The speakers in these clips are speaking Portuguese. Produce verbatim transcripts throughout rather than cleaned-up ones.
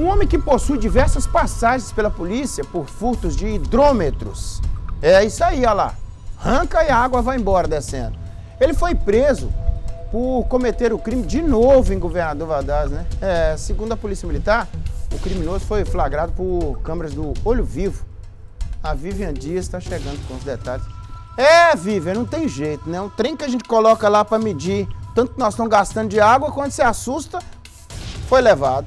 homem que possui diversas passagens pela polícia por furtos de hidrômetros. É isso aí, olha lá. Arranca e a água vai embora descendo. Ele foi preso por cometer o crime de novo em Governador Valadares, né? É, segundo a Polícia Militar, o criminoso foi flagrado por câmeras do Olho Vivo. A Vivian Dias está chegando com os detalhes. É, Vivian, não tem jeito, né? Um trem que a gente coloca lá para medir tanto que nós estamos gastando de água, quando se assusta, foi levado.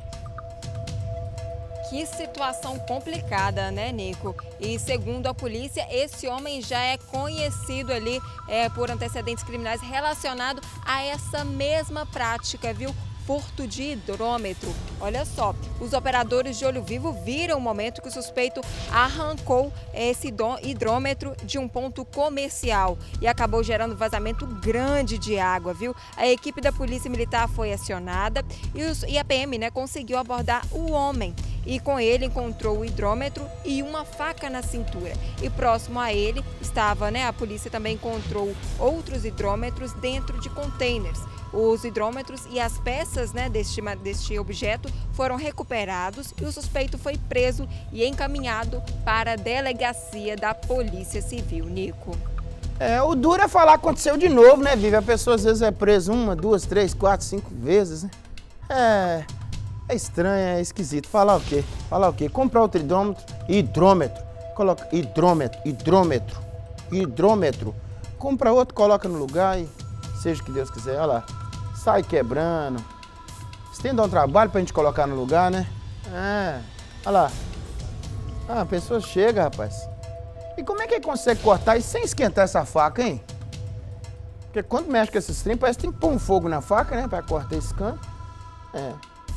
Que situação complicada, né, Nico? E segundo a polícia, esse homem já é conhecido ali é, por antecedentes criminais relacionado a essa mesma prática, viu? Furto de hidrômetro. Olha só, os operadores de Olho Vivo viram o momento que o suspeito arrancou esse hidrômetro de um ponto comercial e acabou gerando vazamento grande de água, viu? A equipe da Polícia Militar foi acionada e, os, e a P M, né, conseguiu abordar o homem. E com ele encontrou o hidrômetro e uma faca na cintura. E próximo a ele estava, né, a polícia também encontrou outros hidrômetros dentro de containers. Os hidrômetros e as peças, né, deste, deste objeto foram recuperados e o suspeito foi preso e encaminhado para a delegacia da Polícia Civil. Nico. É, o duro é falar que aconteceu de novo, né, Vivi? A pessoa às vezes é presa uma, duas, três, quatro, cinco vezes, né? É... É estranho, é esquisito. Falar o quê? Falar o quê? Comprar outro hidrômetro. Hidrômetro. Coloca hidrômetro, hidrômetro, hidrômetro. Compra outro, coloca no lugar e seja o que Deus quiser. Olha lá. Sai quebrando. Isso tem que dar um trabalho pra gente colocar no lugar, né? É. Olha lá. Ah, a pessoa chega, rapaz. E como é que ele consegue cortar isso sem esquentar essa faca, hein? Porque quando mexe com esses trem, parece que tem que pôr um fogo na faca, né? Pra cortar esse cano. É.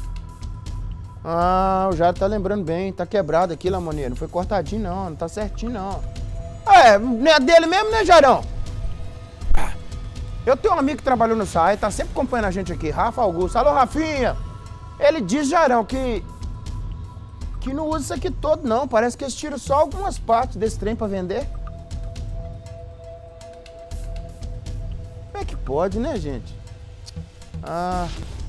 Ah, o Jairo tá lembrando bem, tá quebrado aqui, Lamoneiro. Não foi cortadinho, não, não tá certinho, não. É, não é dele mesmo, né, Jairão? Eu tenho um amigo que trabalhou no S A I, tá sempre acompanhando a gente aqui, Rafa Augusto. Alô, Rafinha! Ele diz, Jairão, que, que não usa isso aqui todo, não. Parece que eles tiram só algumas partes desse trem pra vender. Como é que pode, né, gente? Ah...